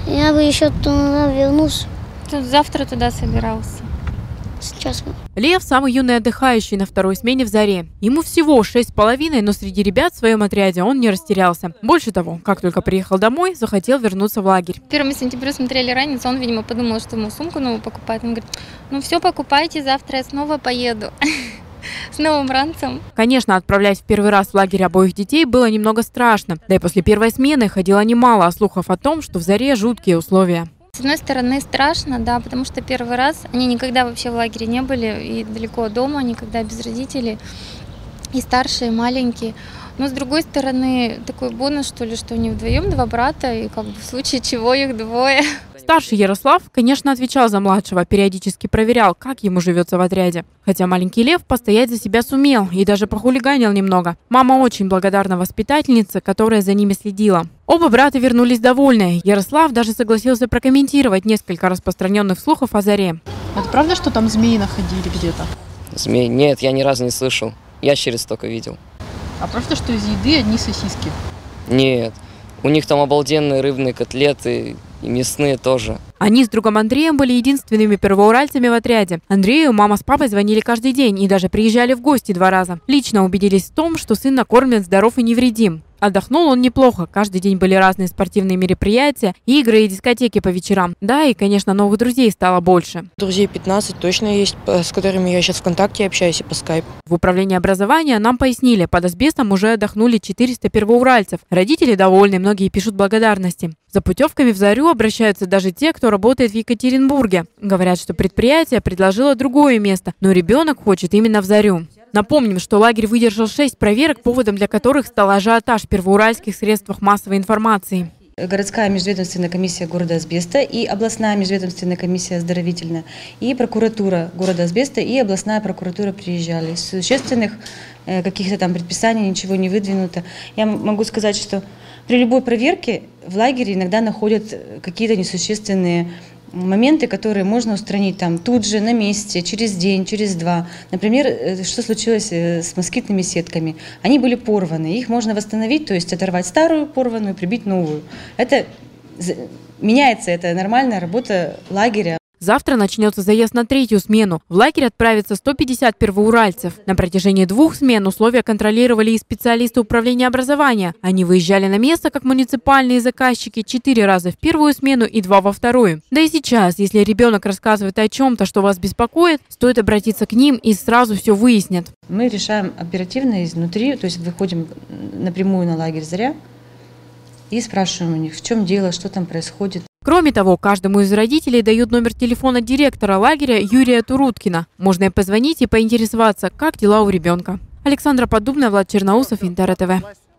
Я бы еще туда вернулся. Тут завтра туда собирался. Сейчас. Лев – самый юный отдыхающий на второй смене в «Заре». Ему всего 6,5, но среди ребят в своем отряде он не растерялся. Больше того, как только приехал домой, захотел вернуться в лагерь. 1 сентября смотрели «Ранец», он, видимо, подумал, что ему сумку новую покупать. Он говорит, ну все, покупайте, завтра я снова поеду. С новым ранцем. Конечно, отправлять в первый раз в лагерь обоих детей было немного страшно. Да и после первой смены ходило немало слухов о том, что в «Заре» жуткие условия. С одной стороны, страшно, да, потому что первый раз они никогда вообще в лагере не были, и далеко от дома, никогда без родителей, и старшие, и маленькие. Но с другой стороны, такой бонус, что ли, что они вдвоем, 2 брата, и как бы в случае чего их 2. Старший Ярослав, конечно, отвечал за младшего, периодически проверял, как ему живется в отряде. Хотя маленький Лев постоять за себя сумел и даже похулиганил немного. Мама очень благодарна воспитательнице, которая за ними следила. Оба брата вернулись довольные. Ярослав даже согласился прокомментировать несколько распространенных слухов о «Заре». Это правда, что там змеи находили где-то? Змей? Нет, я ни разу не слышал. Ящериц только видел. А правда, что из еды одни сосиски? Нет, у них там обалденные рыбные котлеты и мясные тоже. Они с другом Андреем были единственными первоуральцами в отряде. Андрею мама с папой звонили каждый день и даже приезжали в гости 2 раза. Лично убедились в том, что сын накормлен, здоров и невредим. Отдохнул он неплохо. Каждый день были разные спортивные мероприятия, игры и дискотеки по вечерам. Да, и, конечно, новых друзей стало больше. Друзей 15 точно есть, с которыми я сейчас ВКонтакте общаюсь и по скайпу. В управлении образования нам пояснили, под асбестом уже отдохнули 400 первоуральцев. Родители довольны, многие пишут благодарности. За путевками в «Зарю» обращаются даже те, кто работает в Екатеринбурге. Говорят, что предприятие предложило другое место, но ребенок хочет именно в «Зарю». Напомним, что лагерь выдержал 6 проверок, поводом для которых стал ажиотаж в первоуральских средствах массовой информации. Городская межведомственная комиссия города Асбеста и областная межведомственная комиссия оздоровительная, и прокуратура города Асбеста и областная прокуратура приезжали. Существенных каких-то там предписаний ничего не выдвинуто. Я могу сказать, что при любой проверке в лагере иногда находят какие-то несущественные моменты, которые можно устранить там тут же, на месте, через день, через 2. Например, что случилось с москитными сетками. Они были порваны, их можно восстановить, то есть оторвать старую порванную, прибить новую. Это меняется, это нормальная работа лагеря. Завтра начнется заезд на 3-ю смену. В лагерь отправится 150 первоуральцев. На протяжении 2 смен условия контролировали и специалисты управления образования. Они выезжали на место как муниципальные заказчики 4 раза в 1-ю смену и 2 во 2-ю. Да и сейчас, если ребенок рассказывает о чем-то, что вас беспокоит, стоит обратиться к ним и сразу все выяснят. Мы решаем оперативно изнутри, то есть выходим напрямую на лагерь «Заря» и спрашиваем у них, в чем дело, что там происходит. Кроме того, каждому из родителей дают номер телефона директора лагеря Юрия Туруткина. Можно и позвонить и поинтересоваться, как дела у ребенка. Александра Поддубная, Влад Черноусов, Интер ТВ.